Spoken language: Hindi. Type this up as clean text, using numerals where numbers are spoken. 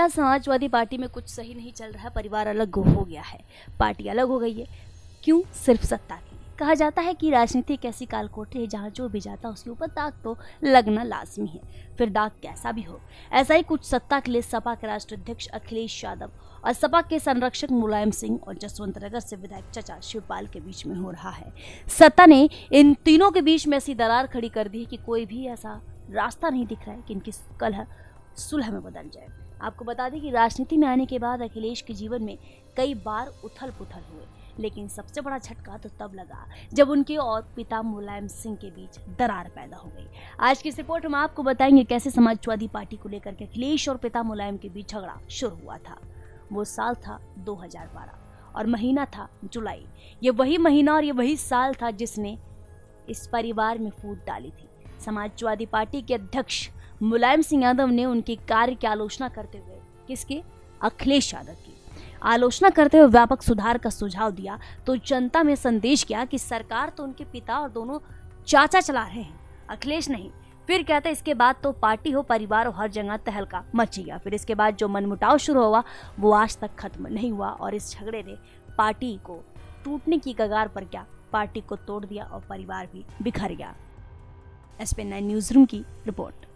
आज समाजवादी पार्टी में कुछ सही नहीं चल रहा, परिवार अलग हो गया है, पार्टी अलग हो गई है। क्यों? सिर्फ सत्ता के लिए। कहा जाता है कि राजनीति एक ऐसी कालकोठरी है जहां जो भी जाता उसके ऊपर दाग तो लगना लाजमी है, फिर दाग कैसा भी हो। ऐसा ही कुछ सत्ता के लिए सपा के राष्ट्राध्यक्ष अखिलेश यादव और सपा के संरक्षक मुलायम सिंह और जसवंत नगर से विधायक चचा शिवपाल के बीच में हो रहा है। सत्ता ने इन तीनों के बीच में ऐसी दरार खड़ी कर दी है कि कोई भी ऐसा रास्ता नहीं दिख रहा है कि इनकी कलह सुलह में बदल जाए। आपको बता दें कि राजनीति में आने के बाद अखिलेश के जीवन में कई बार उथल पुथल हुए, लेकिन सबसे बड़ा झटका तो तब लगा जब उनके और पिता मुलायम सिंह के बीच दरार पैदा हो गई। आज की इस रिपोर्ट में आपको बताएंगे कैसे समाजवादी पार्टी को लेकर के अखिलेश और पिता मुलायम के बीच झगड़ा शुरू हुआ था। वो साल था 2012 और महीना था जुलाई। ये वही महीना और ये वही साल था जिसने इस परिवार में फूट डाली थी। समाजवादी पार्टी के अध्यक्ष मुलायम सिंह यादव ने उनके कार्य की आलोचना करते हुए, किसके? अखिलेश यादव की आलोचना करते हुए व्यापक सुधार का सुझाव दिया तो जनता में संदेश किया कि सरकार तो उनके पिता और दोनों चाचा चला रहे हैं, अखिलेश नहीं। फिर कहते इसके बाद तो पार्टी हो परिवार हो हर जगह तहलका मच गया। फिर इसके बाद जो मनमुटाव शुरू हुआ वो आज तक खत्म नहीं हुआ और इस झगड़े ने पार्टी को टूटने की कगार पर क्या पार्टी को तोड़ दिया और परिवार भी बिखर गया। SPN9 न्यूज़ रूम की रिपोर्ट।